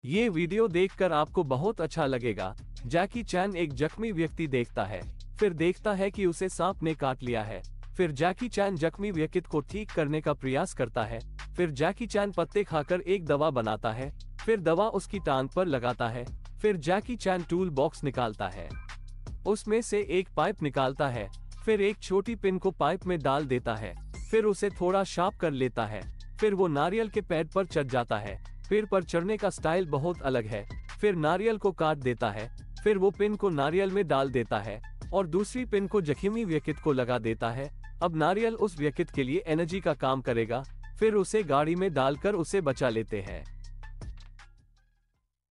ये वीडियो देखकर आपको बहुत अच्छा लगेगा। जैकी चैन एक जख्मी व्यक्ति देखता है, फिर देखता है कि उसे सांप ने काट लिया है। फिर जैकी चैन जख्मी व्यक्ति को ठीक करने का प्रयास करता है। फिर जैकी चैन पत्ते खाकर एक दवा बनाता है, फिर दवा उसकी टांग पर लगाता है। फिर जैकी चैन टूल बॉक्स निकालता है, उसमें से एक पाइप निकालता है, फिर एक छोटी पिन को पाइप में डाल देता है, फिर उसे थोड़ा शार्प कर लेता है। फिर वो नारियल के पेड़ पर चढ़ जाता है। पेड़ पर चढ़ने का स्टाइल बहुत अलग है। फिर नारियल को काट देता है, फिर वो पिन को नारियल में डाल देता है और दूसरी पिन को जख्मी व्यक्ति को लगा देता है। अब नारियल उस व्यक्ति के लिए एनर्जी का काम करेगा। फिर उसे गाड़ी में डालकर उसे बचा लेते हैं।